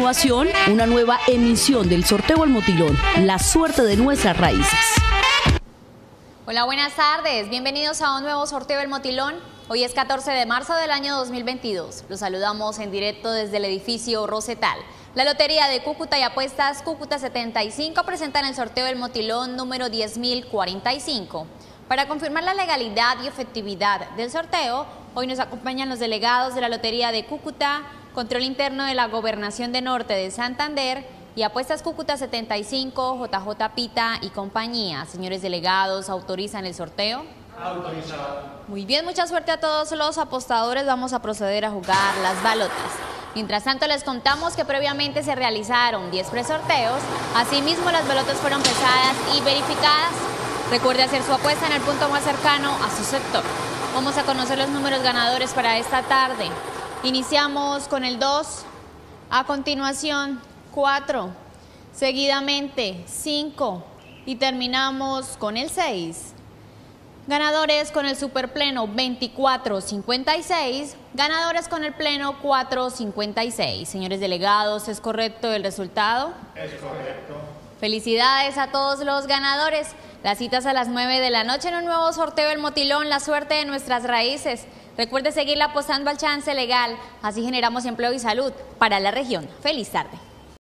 continuación, una nueva emisión del sorteo al motilón, la suerte de nuestras raíces. Hola, buenas tardes. Bienvenidos a un nuevo sorteo del motilón. Hoy es 14 de marzo del año 2022. Los saludamos en directo desde el edificio Rosetal. La Lotería de Cúcuta y Apuestas Cúcuta 75 presentan el sorteo del motilón número 10.045. Para confirmar la legalidad y efectividad del sorteo, hoy nos acompañan los delegados de la Lotería de Cúcuta, Control Interno de la Gobernación de Norte de Santander y Apuestas Cúcuta 75, JJ Pita y compañía. Señores delegados, ¿autorizan el sorteo? Autorizado. Muy bien, mucha suerte a todos los apostadores. Vamos a proceder a jugar las balotas. Mientras tanto, les contamos que previamente se realizaron 10 presorteos. Asimismo, las balotas fueron pesadas y verificadas. Recuerde hacer su apuesta en el punto más cercano a su sector. Vamos a conocer los números ganadores para esta tarde. Iniciamos con el 2, a continuación 4, seguidamente 5 y terminamos con el 6. Ganadores con el superpleno 2456, ganadores con el pleno 456. Señores delegados, ¿es correcto el resultado? Es correcto. Felicidades a todos los ganadores. Las citas a las 9 de la noche en un nuevo sorteo del motilón, la suerte de nuestras raíces. Recuerde seguirla apostando al chance legal, así generamos empleo y salud para la región. Feliz tarde.